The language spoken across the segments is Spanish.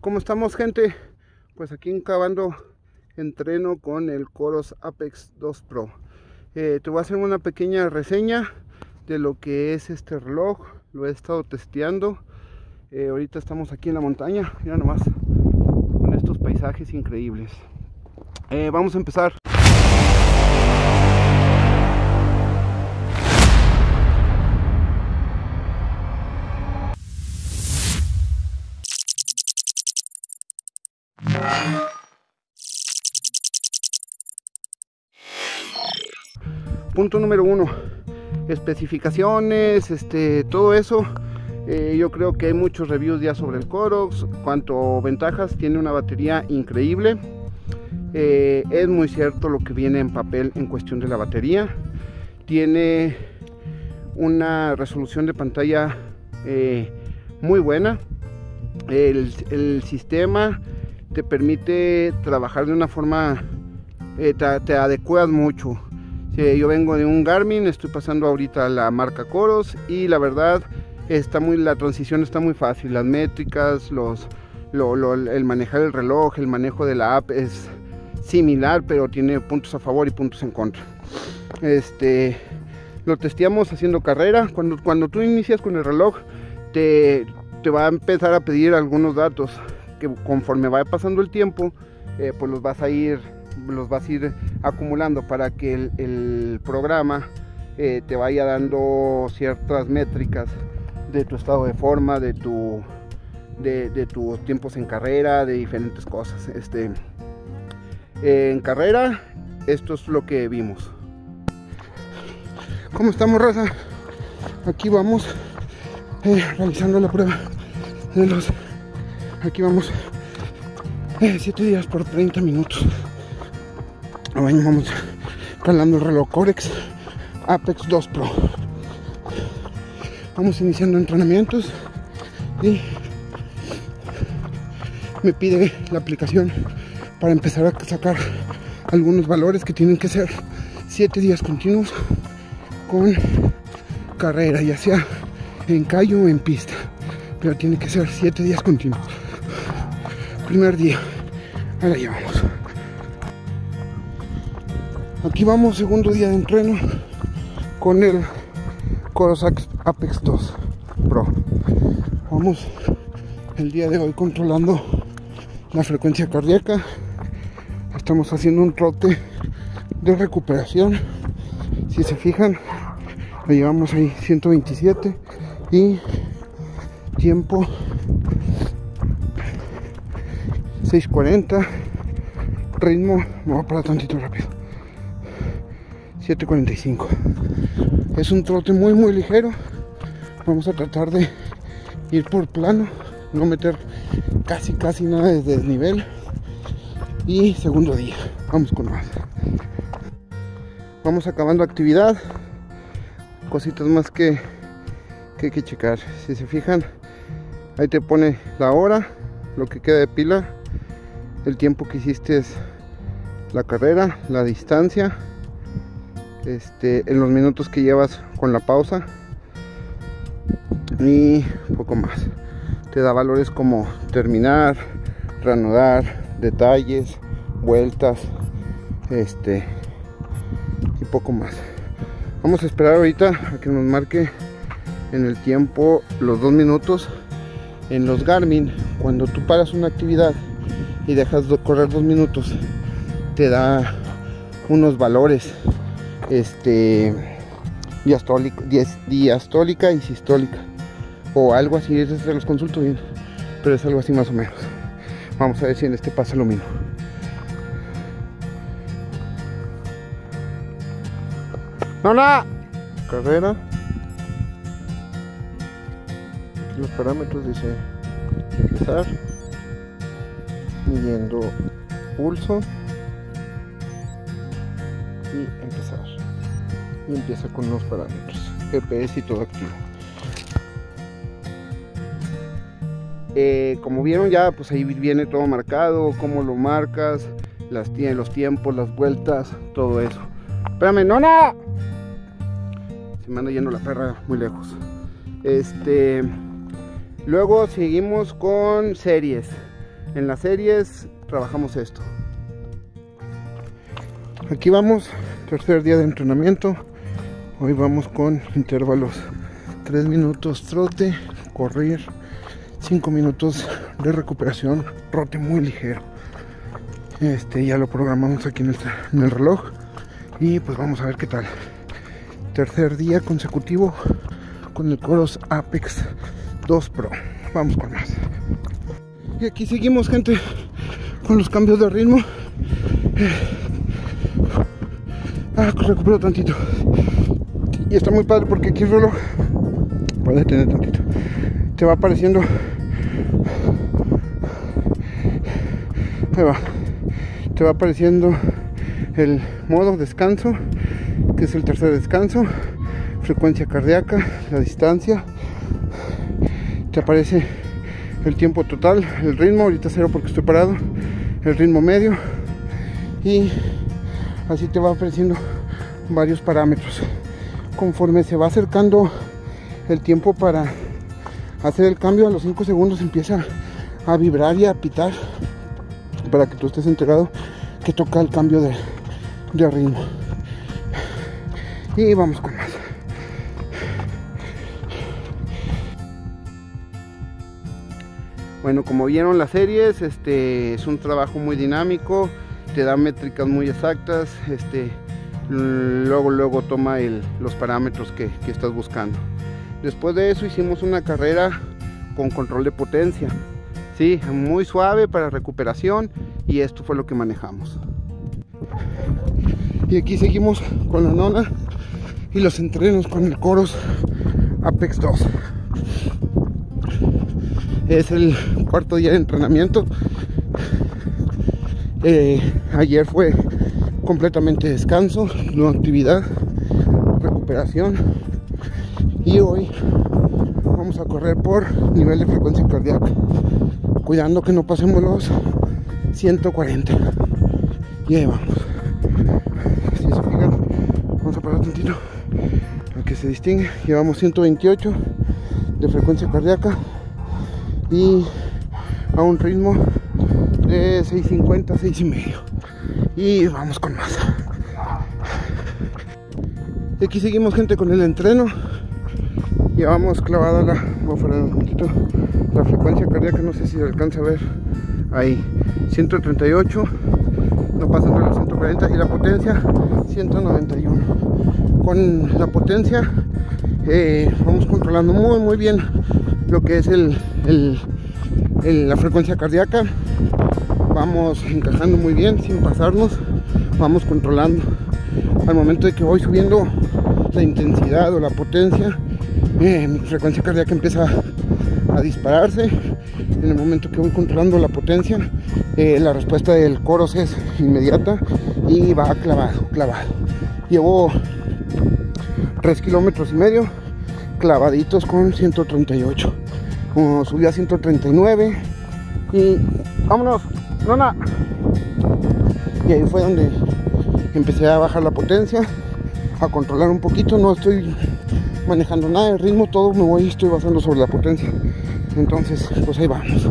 ¿Cómo estamos, gente? Pues aquí acabando entreno con el Coros Apex 2 Pro. Te voy a hacer una pequeña reseña de lo que es este reloj. Lo he estado testeando. Ahorita estamos aquí en la montaña, mira nomás, con estos paisajes increíbles. Vamos a empezar. Punto número 1, especificaciones, todo eso. Yo creo que hay muchos reviews ya sobre el Coros. Cuanto ventajas, tiene una batería increíble. Es muy cierto lo que viene en papel en cuestión de la batería. Tiene una resolución de pantalla muy buena. El sistema te permite trabajar de una forma, te adecuas mucho. Yo vengo de un Garmin, estoy pasando ahorita a la marca Coros y la verdad la transición está muy fácil. Las métricas, el manejar el reloj, el manejo de la app es similar, pero tiene puntos a favor y puntos en contra. Lo testeamos haciendo carrera. Cuando tú inicias con el reloj, te va a empezar a pedir algunos datos que conforme vaya pasando el tiempo, pues los vas a ir acumulando para que el programa te vaya dando ciertas métricas de tu estado de forma, de tus tiempos en carrera, de diferentes cosas. En carrera, esto es lo que vimos. ¿Cómo estamos, raza? Aquí vamos realizando la prueba de los... Aquí vamos 7 días por 30 minutos. Vamos calando el reloj Coros Apex 2 Pro. Vamos iniciando entrenamientos y me pide la aplicación para empezar a sacar algunos valores que tienen que ser 7 días continuos con carrera, ya sea en calle o en pista, pero tiene que ser 7 días continuos. Primer día, ahora ya vamos. Aquí vamos, segundo día de entreno con el Coros Apex 2 Pro. Vamos el día de hoy controlando la frecuencia cardíaca. Estamos haciendo un trote de recuperación. Si se fijan, lo llevamos ahí 127 y tiempo 6:40. Ritmo, me voy a parar tantito rápido, 7:45. Es un trote muy ligero. Vamos a tratar de ir por plano, no meter casi nada de desnivel. Y segundo día, vamos con más. Vamos acabando actividad. Cositas más que hay que checar. Si se fijan, ahí te pone la hora, lo que queda de pila, el tiempo que hiciste la carrera, la distancia, en los minutos que llevas con la pausa y poco más. Te da valores como terminar, reanudar, detalles, vueltas, y poco más. Vamos a esperar ahorita a que nos marque en el tiempo los 2 minutos. En los Garmin, cuando tú paras una actividad y dejas de correr 2 minutos, te da unos valores diastólica y sistólica o algo así. Se los consulto bien, pero es algo así más o menos. Vamos a ver si en este pasa lo mismo. ¡Hola! Carrera. Aquí los parámetros dice empezar, midiendo pulso y empezar. Y empieza con los parámetros, GPS y todo activo. Como vieron ya, pues ahí viene todo marcado, cómo lo marcas, los tiempos, las vueltas, todo eso. Espérame, no. Se me anda yendo la perra muy lejos. Luego seguimos con series. En las series trabajamos esto. Aquí vamos, tercer día de entrenamiento. Hoy vamos con intervalos: 3 minutos trote, correr, 5 minutos de recuperación, trote muy ligero. Ya lo programamos aquí en el reloj y pues vamos a ver qué tal. Tercer día consecutivo con el Coros Apex 2 Pro. Vamos con más. Y aquí seguimos, gente, con los cambios de ritmo. Recupero tantito. Y está muy padre porque aquí el reloj, voy a detener tantito, te va apareciendo. Ahí va. Te va apareciendo el modo descanso, que es el tercer descanso, frecuencia cardíaca, la distancia, te aparece el tiempo total, el ritmo, ahorita 0 porque estoy parado, el ritmo medio, y así te va apareciendo varios parámetros. Conforme se va acercando el tiempo para hacer el cambio, a los 5 segundos empieza a vibrar y a pitar para que tú estés enterado que toca el cambio de ritmo. Y vamos con más. Bueno, como vieron las series, es un trabajo muy dinámico, te da métricas muy exactas, luego toma los parámetros que estás buscando. Después de eso hicimos una carrera con control de potencia, sí, muy suave para recuperación, y esto fue lo que manejamos. Y aquí seguimos con la nona y los entrenos con el Coros Apex 2. Es el cuarto día de entrenamiento. Ayer fue completamente descanso, no actividad, recuperación, y hoy vamos a correr por nivel de frecuencia cardíaca, cuidando que no pasemos los 140. Y ahí vamos. Si se fijan, vamos a parar tantito para que se distingue. Llevamos 128 de frecuencia cardíaca y a un ritmo de 650, 6,5. Y vamos con más. Y aquí seguimos, gente, con el entreno. Llevamos clavada voy a frenar un poquito la frecuencia cardíaca, no sé si se alcanza a ver ahí, 138, no pasan de los 140, y la potencia 191. Con la potencia vamos controlando muy bien lo que es la frecuencia cardíaca. Vamos encajando muy bien sin pasarnos, vamos controlando. Al momento de que voy subiendo la intensidad o la potencia, mi frecuencia cardíaca empieza a dispararse. En el momento que voy controlando la potencia, la respuesta del Coros es inmediata y va clavado. Llevo 3,5 kilómetros clavaditos con 138. Subí a 139 y vámonos, nona. Y ahí fue donde empecé a bajar la potencia, a controlar un poquito. No estoy manejando nada de ritmo, todo estoy basando sobre la potencia. Entonces pues ahí vamos.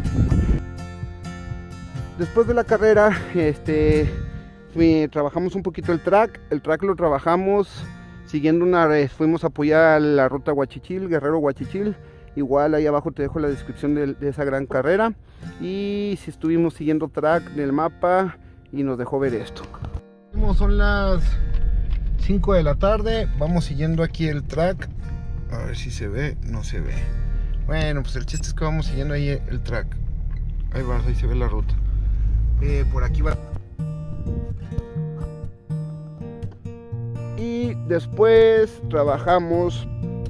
Después de la carrera trabajamos un poquito el track lo trabajamos siguiendo fuimos a apoyar la ruta Huachichil, Guerrero Huachichil. Igual ahí abajo te dejo la descripción de esa gran carrera, y si estuvimos siguiendo track del mapa y nos dejó ver esto. Son las 5 de la tarde, vamos siguiendo aquí el track, a ver si se ve, no se ve. Bueno, pues el chiste es que vamos siguiendo ahí el track. Ahí va, ahí se ve la ruta. Por aquí va. Y después trabajamos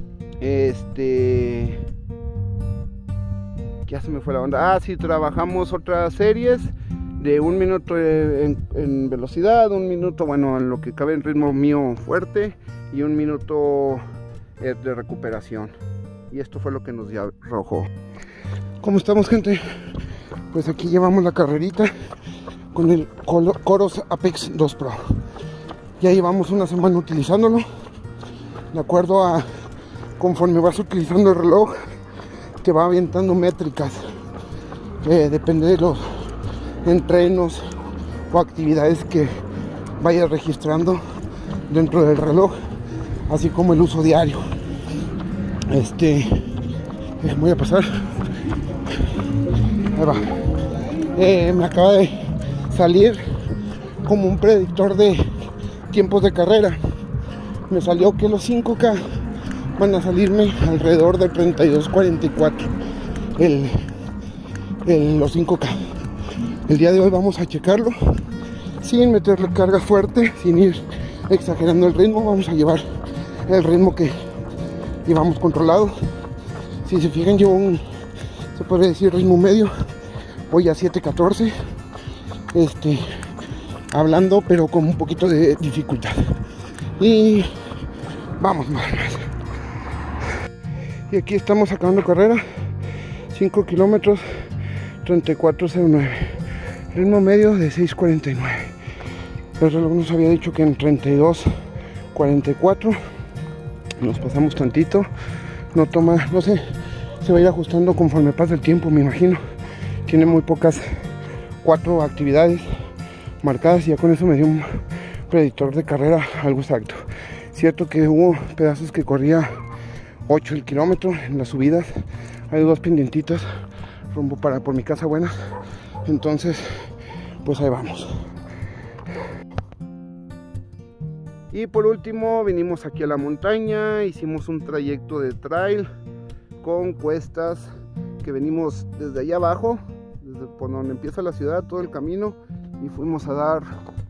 ya se me fue la onda. Sí, trabajamos otras series de 1 minuto en velocidad, 1 minuto, bueno, en lo que cabe en ritmo mío fuerte, y 1 minuto de recuperación. Y esto fue lo que nos arrojó. ¿Cómo estamos, gente? Pues aquí llevamos la carrerita con el Coros Apex 2 Pro. Ya llevamos una semana utilizándolo. De acuerdo a conforme vas utilizando el reloj, te va avientando métricas. depende de los entrenos o actividades que vayas registrando dentro del reloj, así como el uso diario. Voy a pasar. Ahí va. Me acaba de salir como un predictor de tiempos de carrera. Me salió que los 5K van a salirme alrededor de 32:44 los 5K. El día de hoy vamos a checarlo sin meterle carga fuerte, sin ir exagerando el ritmo. Vamos a llevar el ritmo que llevamos controlado. Si se fijan, llevo se puede decir, ritmo medio. Voy a 7:14, hablando pero con un poquito de dificultad. Y vamos más. Y aquí estamos acabando carrera, 5 kilómetros, 34:09, ritmo medio de 6:49. El reloj nos había dicho que en 32:44. Nos pasamos tantito. No sé, se va a ir ajustando conforme pasa el tiempo, me imagino. Tiene muy pocas, 4 actividades marcadas, y ya con eso me dio un predictor de carrera algo exacto. Cierto que hubo pedazos que corría 8 el kilómetro en las subidas. Hay 2 pendientitas rumbo por mi casa buena. Entonces, pues ahí vamos. Y por último vinimos aquí a la montaña, hicimos un trayecto de trail con cuestas que venimos desde allá abajo, desde por donde empieza la ciudad, todo el camino, y fuimos a dar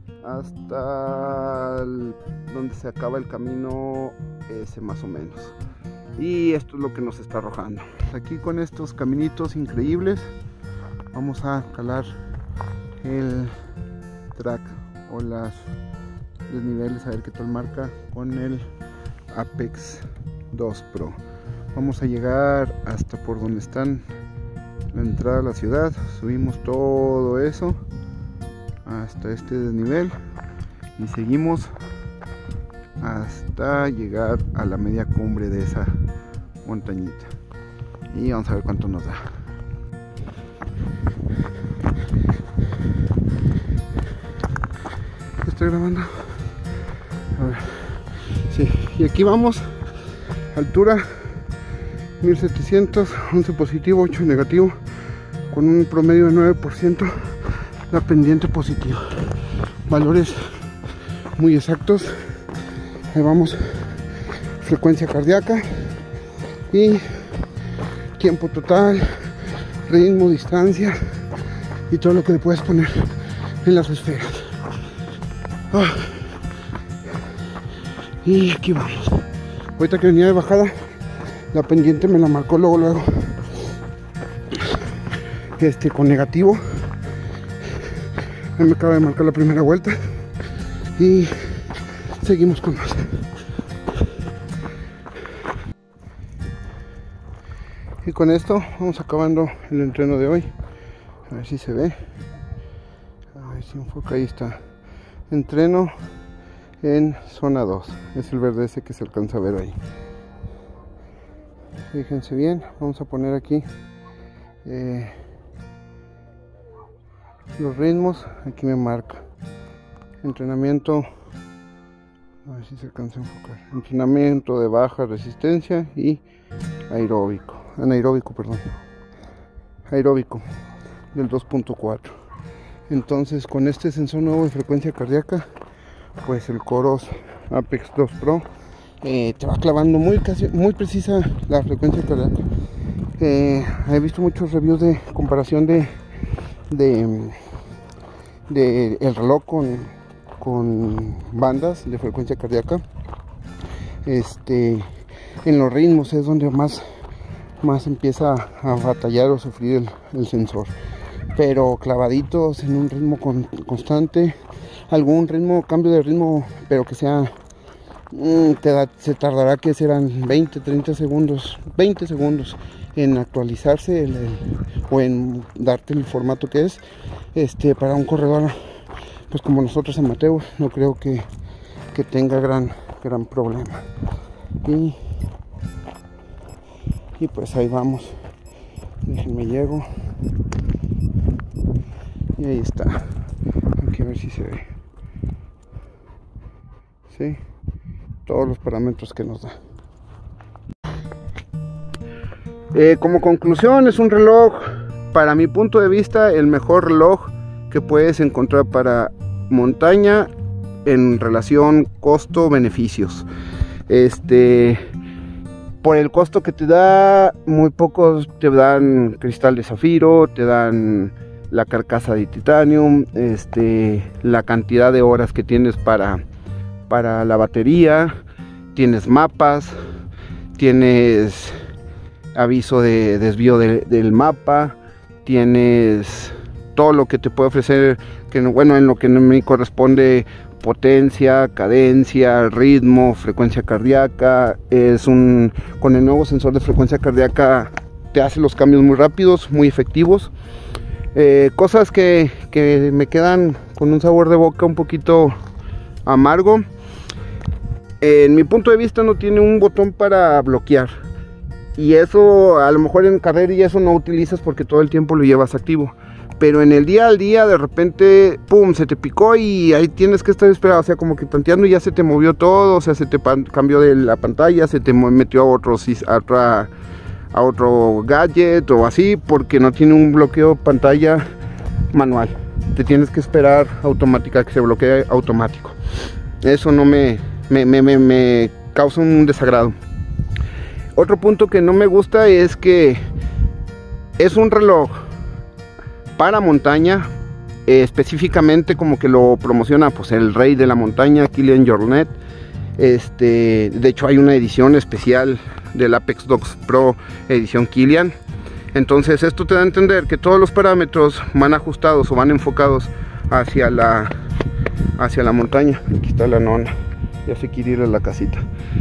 hasta donde se acaba el camino ese más o menos. Y esto es lo que nos está arrojando. Aquí con estos caminitos increíbles vamos a calar el track o las desniveles, a ver qué tal marca con el Apex 2 Pro. Vamos a llegar hasta por donde están la entrada a la ciudad, subimos todo eso hasta este desnivel y seguimos hasta llegar a la media cumbre de esa montañita, y vamos a ver cuánto nos da. Estoy grabando. A ver. Sí, y aquí vamos, altura 1700, 11 positivo, 8 negativo, con un promedio de 9%, la pendiente positiva. Valores muy exactos. Ahí vamos, frecuencia cardíaca y tiempo total, ritmo, distancia y todo lo que le puedes poner en las esferas. Y aquí vamos. Ahorita que venía de bajada, la pendiente me la marcó luego con negativo. Me acaba de marcar la primera vuelta y seguimos con más. Y con esto vamos acabando el entreno de hoy. A ver si se ve, a ver si enfoca. Ahí está, entreno en zona 2, es el verde ese que se alcanza a ver ahí. Fíjense bien, vamos a poner aquí los ritmos. Aquí me marca entrenamiento, a ver si se alcanza a enfocar, entrenamiento de baja resistencia y anaeróbico del 2.4. entonces con este sensor nuevo de frecuencia cardíaca, pues el Coros Apex 2 Pro te va clavando muy precisa la frecuencia cardíaca. He visto muchos reviews de comparación de el reloj con bandas de frecuencia cardíaca. En los ritmos es donde más empieza a batallar o sufrir el sensor, pero clavaditos en un ritmo constante, algún cambio de ritmo, pero que sea se tardará, que serán 20 segundos en actualizarse o en darte el formato que es para un corredor pues como nosotros amateurs. No creo que tenga gran problema. Y pues ahí vamos, déjenme llego. Y ahí está. Hay que ver si se ve. Sí, todos los parámetros que nos da. Como conclusión, es un reloj, para mi punto de vista, el mejor reloj que puedes encontrar para montaña en relación costo-beneficios. Por el costo que te da, muy pocos te dan cristal de zafiro, te dan la carcasa de titanium, la cantidad de horas que tienes para la batería, tienes mapas, tienes aviso de desvío del mapa, tienes todo lo que te puede ofrecer, que bueno, en lo que me corresponde, potencia, cadencia, ritmo, frecuencia cardíaca. Con el nuevo sensor de frecuencia cardíaca te hace los cambios muy rápidos, muy efectivos. Cosas que me quedan con un sabor de boca un poquito amargo. En mi punto de vista no tiene un botón para bloquear, y eso a lo mejor en carrera y eso no utilizas porque todo el tiempo lo llevas activo, pero en el día al día de repente pum, se te picó y ahí tienes que estar esperado, o sea, como que tanteando, y ya se te movió todo, o sea, se te cambió de la pantalla, se te metió a otro gadget o así, porque no tiene un bloqueo pantalla manual, te tienes que esperar automática, que se bloquee automático. Eso no me causa un desagrado. Otro punto que no me gusta es que es un reloj para montaña, específicamente como que lo promociona pues el rey de la montaña, Kilian Jornet. De hecho hay una edición especial del Apex Dogs Pro edición Kilian. Entonces esto te da a entender que todos los parámetros van ajustados o van enfocados hacia la montaña. Aquí está la nona, ya se quiere ir a la casita.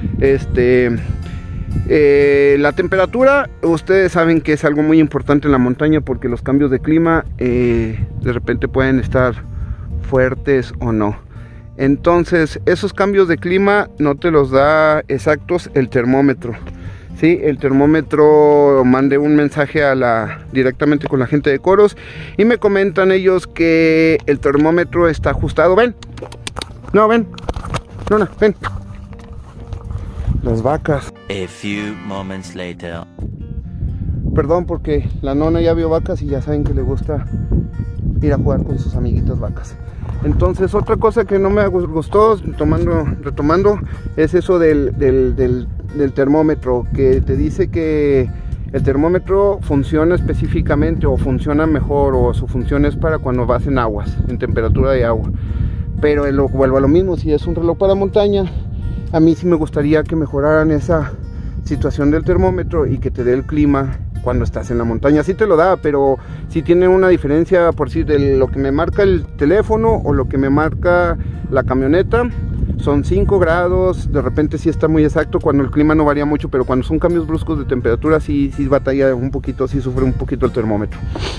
La temperatura, ustedes saben que es algo muy importante en la montaña, porque los cambios de clima de repente pueden estar fuertes o no. Entonces esos cambios de clima no te los da exactos el termómetro. ¿Sí? El termómetro, mandé un mensaje directamente con la gente de Coros y me comentan ellos que el termómetro está ajustado. Ven, no, ven, no, ven. Las vacas. A few moments later. Perdón, porque la nona ya vio vacas y ya saben que le gusta ir a jugar con sus amiguitas vacas. Entonces, otra cosa que no me gustó, retomando, es eso del termómetro, que te dice que el termómetro funciona específicamente o funciona mejor, o su función es para cuando vas en aguas, en temperatura de agua. Pero vuelvo a lo mismo, si es un reloj para montaña, a mí sí me gustaría que mejoraran esa situación del termómetro y que te dé el clima cuando estás en la montaña. Sí te lo da, pero sí tiene una diferencia por sí de lo que me marca el teléfono o lo que me marca la camioneta. Son 5 grados, de repente sí está muy exacto cuando el clima no varía mucho, pero cuando son cambios bruscos de temperatura sí batalla un poquito, sí sufre un poquito el termómetro.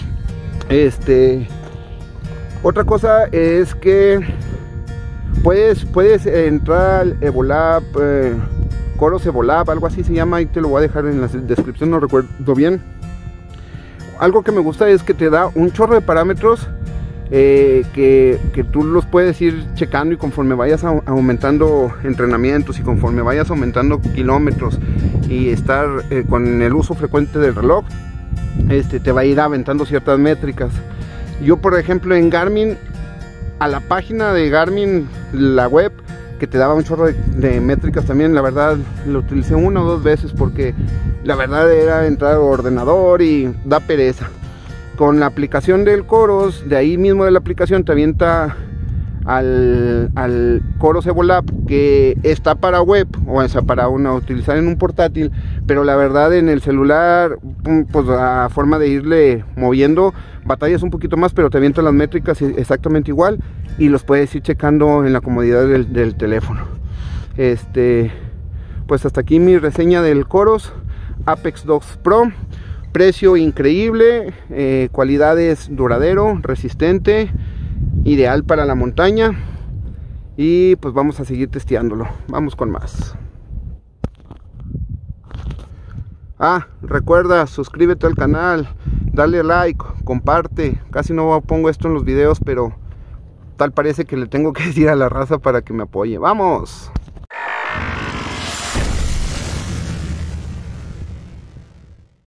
Otra cosa es que puedes entrar al Evolab, Coros Evolab, algo así se llama, y te lo voy a dejar en la descripción, no recuerdo bien. Algo que me gusta es que te da un chorro de parámetros que tú los puedes ir checando, y conforme vayas aumentando entrenamientos y conforme vayas aumentando kilómetros y estar con el uso frecuente del reloj, te va a ir aventando ciertas métricas. Yo, por ejemplo, en Garmin, a la página de Garmin, la web, que te daba un chorro de métricas también, la verdad lo utilicé 1 o 2 veces porque la verdad era entrar al ordenador y da pereza. Con la aplicación del Coros, de ahí mismo de la aplicación te avienta al Coros Evolab, que está para web, o sea, para utilizar en un portátil, pero la verdad en el celular, pues a forma de irle moviendo, batallas un poquito más, pero te avienta las métricas exactamente igual y los puedes ir checando en la comodidad del teléfono. Pues hasta aquí mi reseña del Coros Apex Dogs Pro. Precio increíble, cualidades duradero, resistente, ideal para la montaña, y pues vamos a seguir testeándolo. Vamos con más. Recuerda, suscríbete al canal, dale like, comparte. Casi no pongo esto en los videos, pero tal parece que le tengo que decir a la raza para que me apoye. ¡Vamos!